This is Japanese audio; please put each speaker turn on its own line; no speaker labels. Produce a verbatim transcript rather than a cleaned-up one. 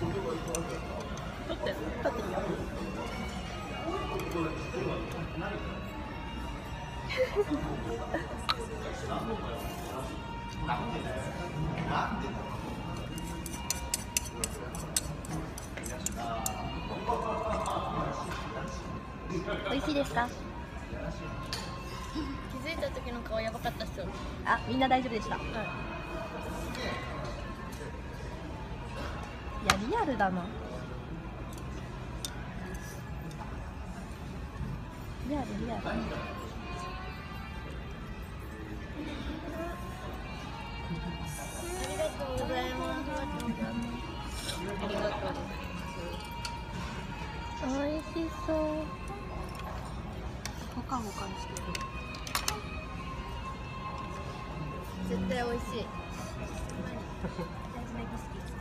撮って
撮っていいよ。美味しいですか？
気づいた時の顔やばかったっすよ。
あ、みんな大丈夫でした。
はい。
いや、リアルだな。リアルリアル。
ありがとうございます。ありがとうございます。
美味しそう。
ほかほかしてる。絶対美味しい。大事な儀式。